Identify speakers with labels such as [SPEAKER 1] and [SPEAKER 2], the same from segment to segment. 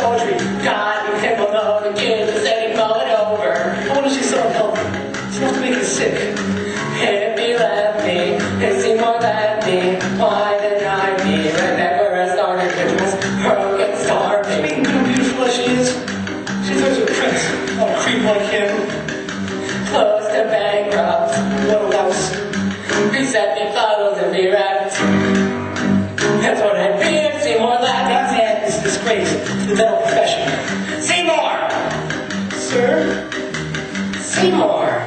[SPEAKER 1] poetry. God, you can't know the kids just said he mull it over. I wonder if she's so unhealthy. She must make you sick. If he left me, if Seymour left me, why deny me? Remember I started which was broken, starving. Speaking of beautiful as she is, she turns to a prince, not a creep like him. Close to bankrupt, what a louse. Reset me bottles and be wrapped. That's what I'd be if Seymour left me. Man, this is a disgrace to the dental profession. Seymour! Sir? Seymour!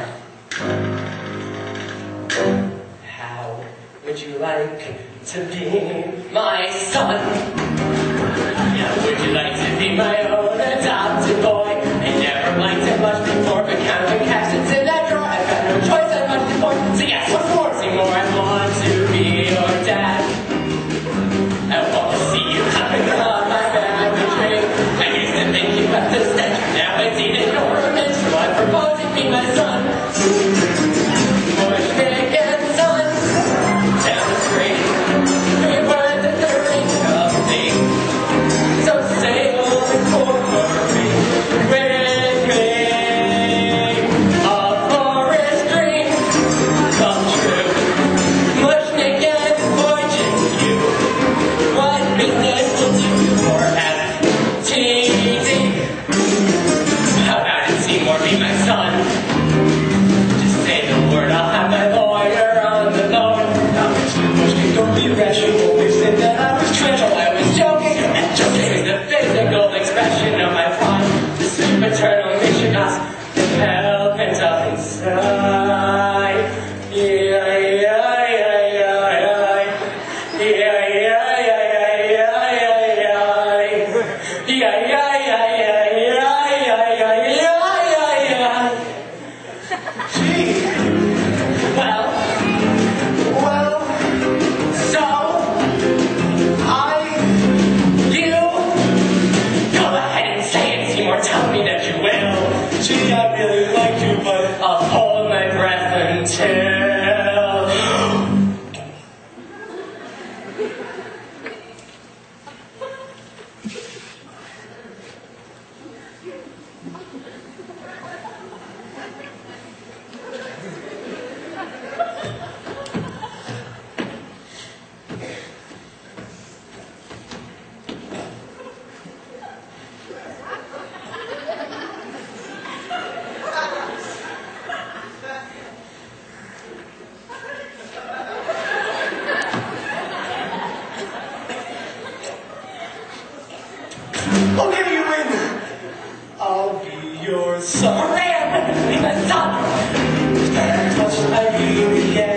[SPEAKER 1] How would you like to be my son? How would you like to be my own adopted boy? I never liked it much before, but counting cash that's in that drawer, I've got no choice, I must be born. So yes, what's more, Seymour, I want to be your dad. I want to see you coming on my family tree. I used to think you left the stench, now I see that you're a bitch, so I propose you be my son. Mushnik and son, tell the street, 3 words and 30 of me. So say all the corporation, great dream, a forest dream, come true. Mushnik and fortune, you, what business will do for FTD? How about it, Seymour, be my son? Just say the word, I'll have my lawyer on the phone. Now, Mr. Mushnik, don't be rash, you always said that I was trash. Oh, I was joking, and joking is the physical expression of my pride. This is maternal mischievous, help and up inside. Yeah, yeah, yeah, yeah, yeah. Yeah, yeah, yeah, yeah, yeah, yeah, yeah. Yeah, yeah, yeah, yeah, yeah, yeah, yeah, yeah, yeah. Gee. Well, so, you, go ahead and say it, Seymour, tell me that you will. Gee, I really like you, but I'll hold my breath until... Okay, you win. I'll be your son. Be my son. Touch my baby, yeah.